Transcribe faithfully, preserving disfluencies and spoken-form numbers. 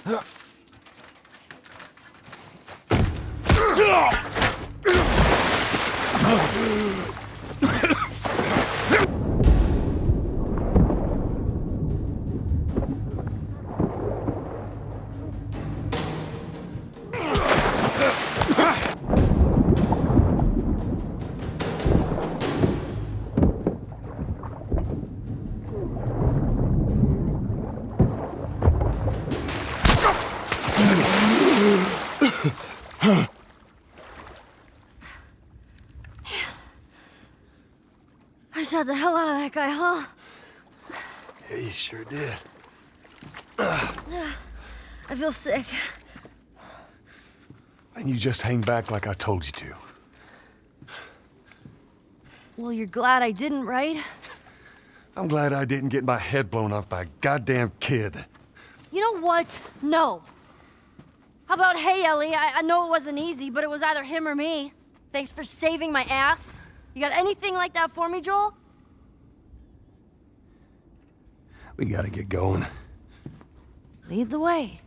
I shot the hell out of that guy, huh? Yeah, you sure did. I feel sick. And you just hang back like I told you to. Well, you're glad I didn't, right? I'm glad I didn't get my head blown off by a goddamn kid. You know what? No. How about, hey, Ellie, I, I know it wasn't easy, but it was either him or me. Thanks for saving my ass. You got anything like that for me, Joel? We gotta get going. Lead the way.